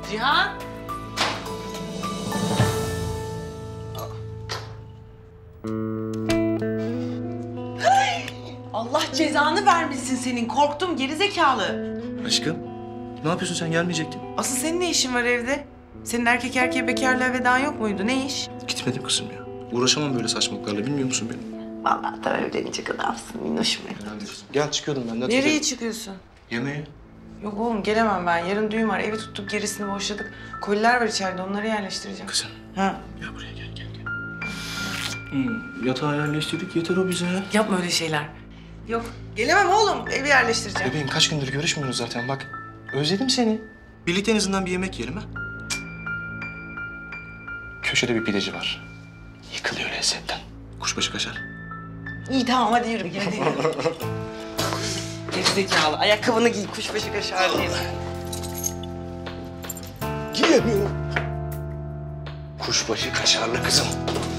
Cihan. Allah cezanı vermesin senin. Korktum gerizekalı. Aşkım, ne yapıyorsun sen? Gelmeyecektin. Asıl senin ne işin var evde? Senin erkek erkeğe bekarlığa vedan yok muydu? Ne iş? Gitmedim kızım ya. Uğraşamam böyle saçmalıklarla. Bilmiyor musun beni? Vallahi tam evlenecek adamsın minnoşum. Gel çıkıyordum ben de. Nereye çıkıyorsun? Yemeğe. Yok oğlum gelemem ben. Yarın düğün var. Evi tuttuk gerisini boşladık. Koliler var içeride onları yerleştireceğim. Kızım. Ha. Gel buraya gel. Yatağı yerleştirdik. Yeter o bize. Yapma öyle şeyler. Yok gelemem oğlum. Evi yerleştireceğim. Bebeğim kaç gündür görüşmüyoruz zaten bak. Özledim seni. Birlikte en azından bir yemek yiyelim ha. Köşede bir pideci var. Yıkılıyor lezzetten. Kuşbaşı kaşar. İyi tamam hadi yürü. Hadi yürü. Gerizekalı. Ayakkabını giy. Kuşbaşı kaşar diye. Giyemiyorum. Kuşbaşı kaşarlı kızım.